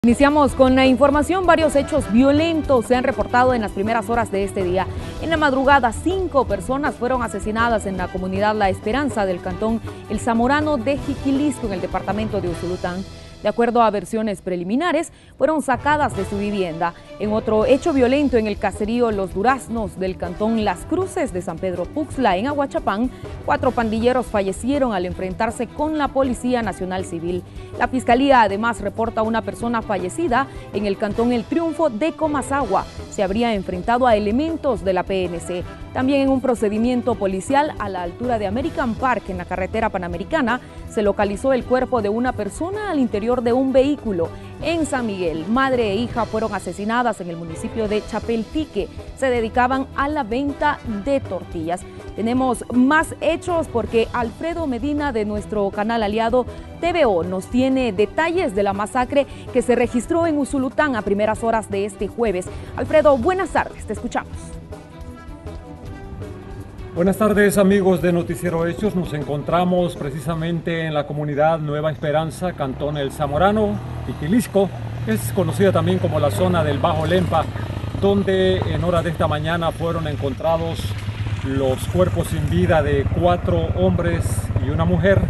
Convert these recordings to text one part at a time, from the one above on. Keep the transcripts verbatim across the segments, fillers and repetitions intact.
Iniciamos con la información. Varios hechos violentos se han reportado en las primeras horas de este día. En la madrugada, cinco personas fueron asesinadas en la comunidad La Esperanza del cantón El Zamorano de Jiquilisco, en el departamento de Usulután. De acuerdo a versiones preliminares, fueron sacadas de su vivienda. En otro hecho violento en el caserío Los Duraznos del cantón Las Cruces de San Pedro Puxla, en Aguachapán, cuatro pandilleros fallecieron al enfrentarse con la Policía Nacional Civil. La Fiscalía además reporta una persona fallecida en el cantón El Triunfo de Comasagua. Se habría enfrentado a elementos de la P N C. También en un procedimiento policial a la altura de American Park, en la carretera panamericana, se localizó el cuerpo de una persona al interior de un vehículo. En San Miguel, madre e hija fueron asesinadas en el municipio de Chapeltique. Se dedicaban a la venta de tortillas. Tenemos más hechos porque Alfredo Medina, de nuestro canal aliado T V O, nos tiene detalles de la masacre que se registró en Usulután a primeras horas de este jueves. Alfredo, buenas tardes, te escuchamos. Buenas tardes, amigos de Noticiero Hechos. Nos encontramos precisamente en la comunidad Nueva Esperanza, cantón El Zamorano, Jiquilisco. Es conocida también como la zona del Bajo Lempa, donde en horas de esta mañana fueron encontrados los cuerpos sin vida de cuatro hombres y una mujer.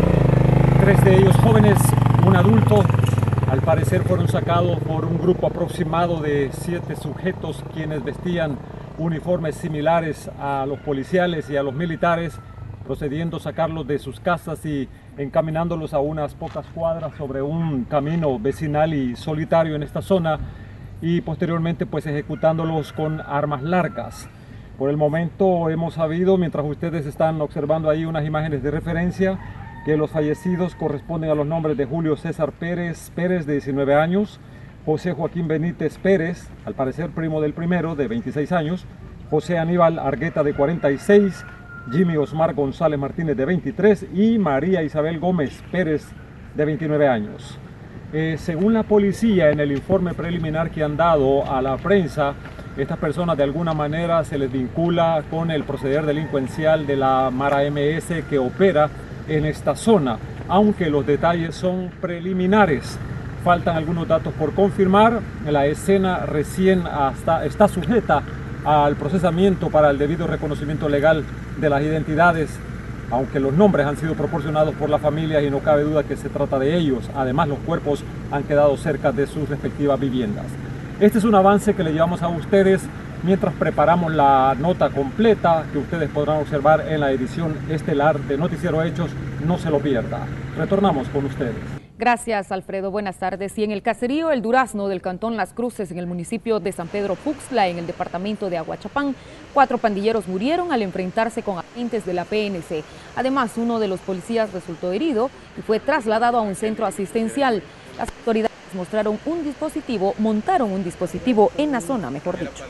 Tres de ellos jóvenes, un adulto. Al parecer fueron sacados por un grupo aproximado de siete sujetos, quienes vestían uniformes similares a los policiales y a los militares, procediendo a sacarlos de sus casas y encaminándolos a unas pocas cuadras sobre un camino vecinal y solitario en esta zona, y posteriormente pues ejecutándolos con armas largas. Por el momento hemos sabido, mientras ustedes están observando ahí unas imágenes de referencia, que los fallecidos corresponden a los nombres de Julio César Pérez Pérez, de diecinueve años, José Joaquín Benítez Pérez, al parecer primo del primero, de veintiséis años, José Aníbal Argueta, de cuarenta y seis, Jimmy Osmar González Martínez, de veintitrés, y María Isabel Gómez Pérez, de veintinueve años. Eh, según la policía, en el informe preliminar que han dado a la prensa, estas personas de alguna manera se les vincula con el proceder delincuencial de la Mara M S que opera en esta zona, aunque los detalles son preliminares. Faltan algunos datos por confirmar. La escena recién hasta, está sujeta al procesamiento para el debido reconocimiento legal de las identidades, aunque los nombres han sido proporcionados por la familia y no cabe duda que se trata de ellos. Además, los cuerpos han quedado cerca de sus respectivas viviendas. Este es un avance que le llevamos a ustedes mientras preparamos la nota completa que ustedes podrán observar en la edición estelar de Noticiero Hechos. No se lo pierda. Retornamos con ustedes. Gracias, Alfredo. Buenas tardes. Y en el caserío El Durazno del cantón Las Cruces, en el municipio de San Pedro Puxla, en el departamento de Aguachapán, cuatro pandilleros murieron al enfrentarse con agentes de la P N C. Además, uno de los policías resultó herido y fue trasladado a un centro asistencial. Las autoridades mostraron un dispositivo, montaron un dispositivo en la zona, mejor dicho.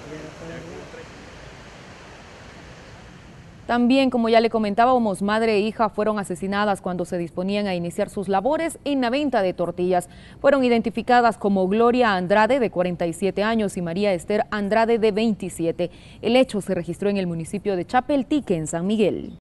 También, como ya le comentábamos, madre e hija fueron asesinadas cuando se disponían a iniciar sus labores en la venta de tortillas. Fueron identificadas como Gloria Andrade, de cuarenta y siete años, y María Esther Andrade, de veintisiete. El hecho se registró en el municipio de Chapeltique, en San Miguel.